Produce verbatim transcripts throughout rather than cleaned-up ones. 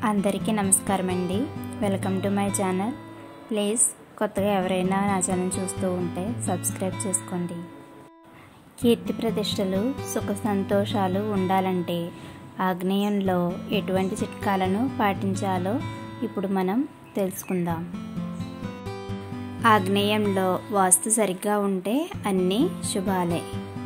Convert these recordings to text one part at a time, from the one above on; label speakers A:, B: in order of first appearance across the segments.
A: అందరికీ నమస్కారం అండి. Welcome to my channel. Please కొత్తగా ఎవరైనా నా ఛానల్ చూస్తూ ఉంటే సబ్స్క్రైబ్ చేసుకోండి. కీర్తి ప్రతిష్టలు సుఖ సంతోషాలు ఉండాలంటే ఆగ్నేయంలో ఎటువంటి చిట్కాలను పాటించాలో ఇప్పుడు మనం తెలుసుకుందాం. ఆగ్నేయంలో వాస్తు సరిగ్గా ఉంటే అన్నీ శుభాలే.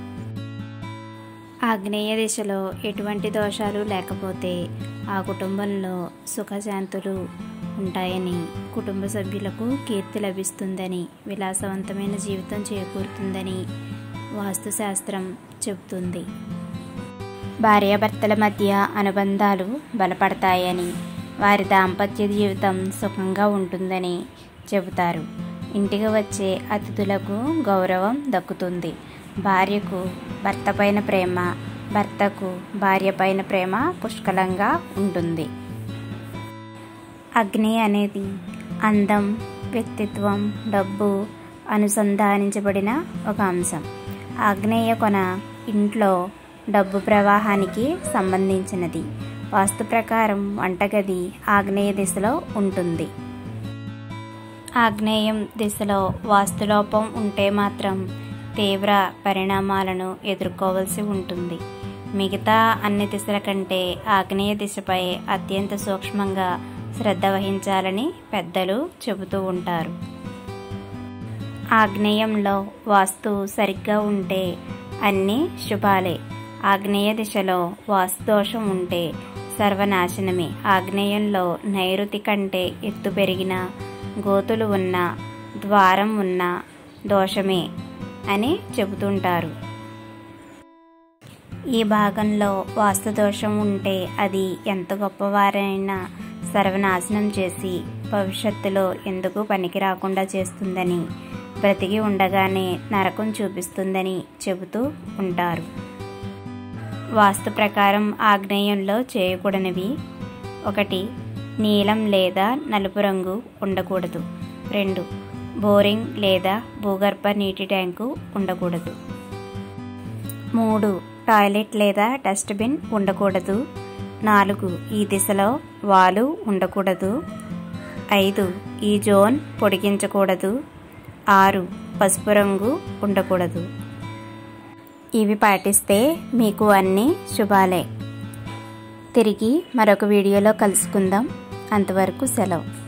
A: ఆగ్నేయ దిశలో ఎటువంటి దోషాలు లేకపోతే ఆ కుటుంబంలో సుఖశాంతులు ఉంటాయని, కుటుంబ సభ్యులకు కీర్తి లభిస్తుందని, విలాసవంతమైన జీవితం చేకూరుతుందని వాస్తుశాస్త్రం చెబుతుంది. భార్యాభర్తల మధ్య అనుబంధాలు బలపడతాయని, వారి దాంపత్య జీవితం సుఖంగా ఉంటుందని చెబుతారు. ఇంటికి వచ్చే అతిథులకు గౌరవం దక్కుతుంది. భార్యకు భర్త పైన ప్రేమ, భర్తకు భార్య పైన ప్రేమ పుష్కలంగా ఉంటుంది. అగ్ని అనేది అందం, వ్యక్తిత్వం, డబ్బు అనుసంధానించబడిన ఒక అంశం. ఆగ్నేయ కొన ఇంట్లో డబ్బు ప్రవాహానికి సంబంధించినది. వాస్తు ప్రకారం వంటగది ఆగ్నేయ దిశలో ఉంటుంది. ఆగ్నేయం దిశలో వాస్తులోపం ఉంటే మాత్రం తీవ్ర పరిణామాలను ఎదుర్కోవాల్సి ఉంటుంది. మిగతా అన్ని దిశల కంటే ఆగ్నేయ దిశపై అత్యంత సూక్ష్మంగా శ్రద్ధ వహించాలని పెద్దలు చెబుతూ ఉంటారు. ఆగ్నేయంలో వాస్తు సరిగ్గా ఉంటే అన్నీ శుభాలే. ఆగ్నేయ దిశలో వాస్తు దోషం ఉంటే సర్వనాశనమే. ఆగ్నేయంలో నైరుతి కంటే ఎత్తు పెరిగిన, గోతులు ఉన్న, ద్వారం ఉన్న దోషమే అని చెబుతుంటారు. ఈ భాగంలో వాస్తు దోషం ఉంటే అది ఎంత గొప్పవారైనా సర్వనాశనం చేసి భవిష్యత్తులో ఎందుకు పనికి రాకుండా చేస్తుందని, బ్రతికి ఉండగానే నరకం చూపిస్తుందని చెబుతూ ఉంటారు. వాస్తు ప్రకారం ఆగ్నేయంలో చేయకూడనివి: ఒకటి, నీలం లేదా నలుపు రంగు ఉండకూడదు. రెండు, బోరింగ్ లేదా భూగర్భ నీటి ట్యాంకు ఉండకూడదు. మూడు, టాయిలెట్ లేదా డస్ట్బిన్ ఉండకూడదు. నాలుగు, ఈ దిశలో వాలు ఉండకూడదు. ఐదు, ఈ జోన్ పొడిగించకూడదు. ఆరు, పసుపు రంగు ఉండకూడదు. ఇవి పాటిస్తే మీకు అన్నీ శుభాలే. తిరిగి మరొక వీడియోలో కలుసుకుందాం. అంతవరకు సెలవు.